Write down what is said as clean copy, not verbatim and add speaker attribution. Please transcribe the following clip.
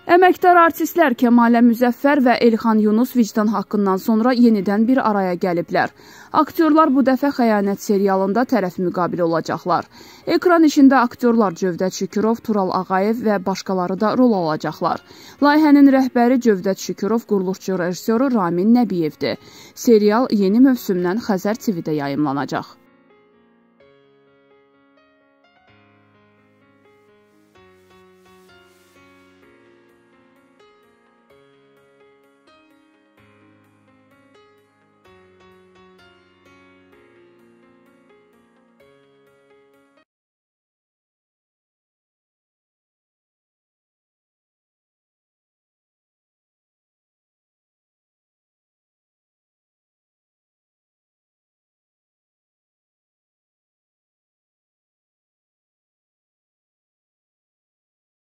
Speaker 1: Əməkdar artistlər Kəmalə Müzəffər və Elxan Yunus vicdan haqqından sonra yenidən bir araya gəliblər. Aktyorlar bu dəfə Xəyanət serialında tərəf müqabili olacaqlar. Ekran işində aktyorlar Cövdət Şükürov, Tural Ağayev və başqaları da rol alacaqlar. Layihənin rəhbəri Cövdət Şükürov, quruluşçu rejissoru Ramin Nəbiyevdir. Serial yeni mövsümdən Xəzər TV-də yayımlanacaq.